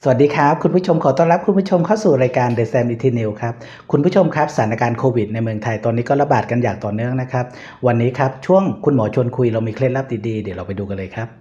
สวัสดีครับคุณผู้ชมขอต้อนรับคุณผู้ชมเข้าสู่รายการ The Sam ET News ครับคุณผู้ชมครับสถานการณ์โควิดในเมืองไทยตอนนี้ก็ระบาดกันอย่างต่อเนื่องนะครับวันนี้ครับช่วงคุณหมอชวนคุยเรามีเคล็ดลับดีๆเดี๋ยวเราไปดูกันเลยครับ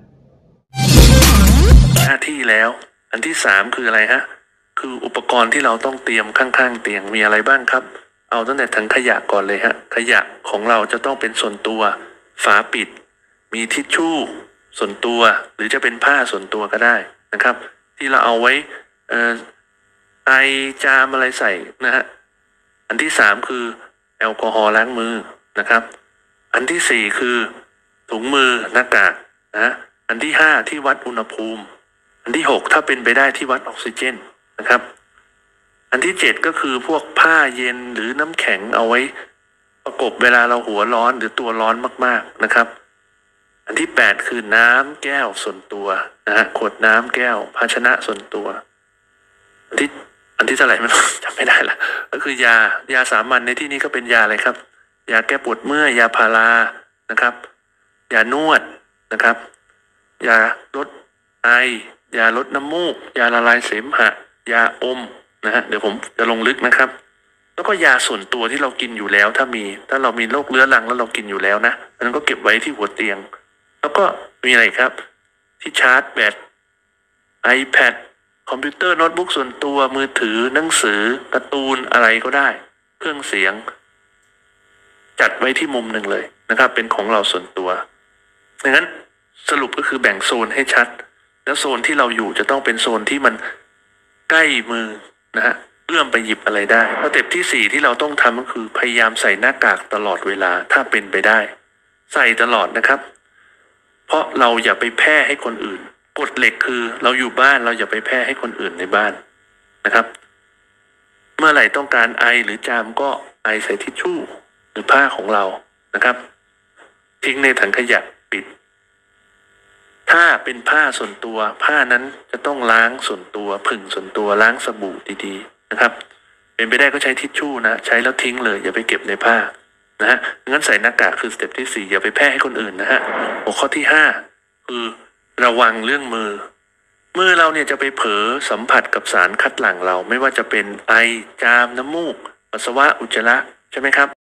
หน้าที่แล้วอันที่สามคืออะไรฮะคืออุปกรณ์ที่เราต้องเตรียมข้างๆเตียงมีอะไรบ้างครับเอาตั้งแต่ถังขยะก่อนเลยฮะขยะของเราจะต้องเป็นส่วนตัวฝาปิดมีทิชชู่ส่วนตัวหรือจะเป็นผ้าส่วนตัวก็ได้นะครับที่เราเอาไว้ไอจามอะไรใส่นะฮะอันที่สามคือแอลกอฮอล์ล้างมือนะครับอันที่สี่คือถุงมือหน้ากากนะอันที่ห้าที่วัดอุณหภูมิอันที่หกถ้าเป็นไปได้ที่วัดออกซิเจนนะครับอันที่เจ็ดก็คือพวกผ้าเย็นหรือน้ำแข็งเอาไว้ประกบเวลาเราหัวร้อนหรือตัวร้อนมากๆนะครับอันที่แปดคือน้ำแก้วส่วนตัวนะฮะขวดน้ำแก้วภาชนะส่วนตัวอันที่เท่าไหร่ไม่รู้จำไม่ได้ละก็คือยาสามัญในที่นี้ก็เป็นยาอะไรครับยาแก้ปวดเมื่อยยาพารานะครับยานวดนะครับยาลดไอยาลดน้ำมูกยาละลายเสมหะยาอมนะฮะเดี๋ยวผมจะลงลึกนะครับแล้วก็ยาส่วนตัวที่เรากินอยู่แล้วถ้าเรามีโรคเรื้อรังแล้วเรากินอยู่แล้วนะอันนั้นก็เก็บไว้ที่หัวเตียงแล้วก็มีอะไรครับที่ชาร์จแบต iPad คอมพิวเตอร์โน้ตบุ๊กส่วนตัวมือถือหนังสือการ์ตูนอะไรก็ได้เครื่องเสียงจัดไว้ที่มุมหนึ่งเลยนะครับเป็นของเราส่วนตัวดังนั้นสรุปก็คือแบ่งโซนให้ชัดแล้วโซนที่เราอยู่จะต้องเป็นโซนที่มันใกล้มือนะฮะเอื้อมไปหยิบอะไรได้สเต็ปที่สี่ที่เราต้องทำก็คือพยายามใส่หน้ากากตลอดเวลาถ้าเป็นไปได้ใส่ตลอดนะครับเพราะเราอย่าไปแพร่ให้คนอื่นกฎเหล็กคือเราอยู่บ้านเราอย่าไปแพร่ให้คนอื่นในบ้านนะครับเมื่อไหร่ต้องการไอหรือจามก็ไอใส่ทิชชู่หรือผ้าของเรานะครับทิ้งในถังขยะปิดถ้าเป็นผ้าส่วนตัวผ้านั้นจะต้องล้างส่วนตัวผึ่งส่วนตัวล้างสบู่ดีๆนะครับเป็นไปได้ก็ใช้ทิชชู่นะใช้แล้วทิ้งเลยอย่าไปเก็บในผ้านะฮะงั้นใส่หน้ากากคือสเต็ปที่สี่อย่าไปแพร่ให้คนอื่นนะฮะหัวข้อที่ห้าคือระวังเรื่องมือเราเนี่ยจะไปเผลอสัมผัสกับสารคัดหลั่งเราไม่ว่าจะเป็นไอจามน้ำมูกปัสสาวะอุจจาระใช่ไหมครับ